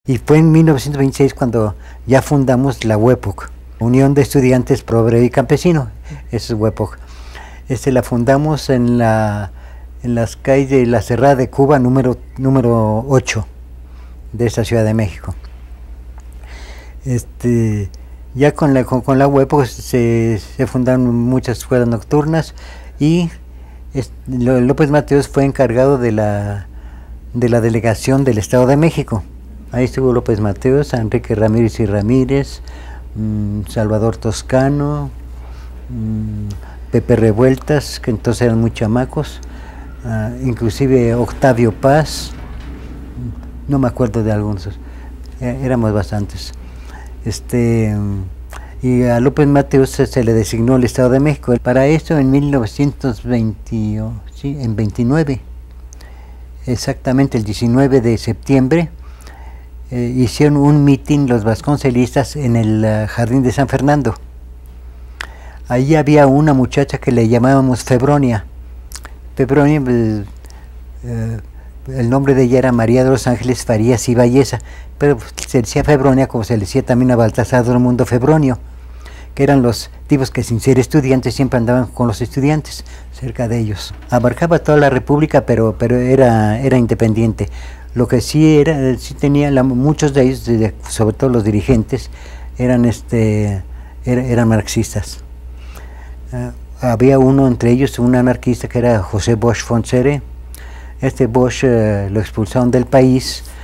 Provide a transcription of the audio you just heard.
Y fue en 1926 cuando ya fundamos la UEPOC, Unión de Estudiantes Pro Obrero y Campesino, esa es UEPOC. La fundamos en las calles de la Cerrada de Cuba, número 8 de esta Ciudad de México. Ya con la UEPOC se fundaron muchas escuelas nocturnas y López Mateos fue encargado de la delegación del Estado de México. Ahí estuvo López Mateos, Enrique Ramírez y Ramírez, Salvador Toscano, Pepe Revueltas, que entonces eran muy chamacos, inclusive Octavio Paz, no me acuerdo de algunos, éramos bastantes. Y a López Mateos se le designó el Estado de México. Para esto en 1929, exactamente el 19 de septiembre, hicieron un mitin los vasconcelistas en el Jardín de San Fernando. Allí había una muchacha que le llamábamos Febronia. Febronia, el nombre de ella era María de los Ángeles Farías y Valleza, pero se decía Febronia como se le decía también a Baltasar Dormundo Febronio, que eran los tipos que sin ser estudiantes siempre andaban con los estudiantes, cerca de ellos. Abarcaba toda la República, pero era independiente. Lo que sí tenía, muchos de ellos, sobre todo los dirigentes, eran marxistas. Había uno entre ellos, un anarquista que era José Bosch Fonsere. Bosch lo expulsaron del país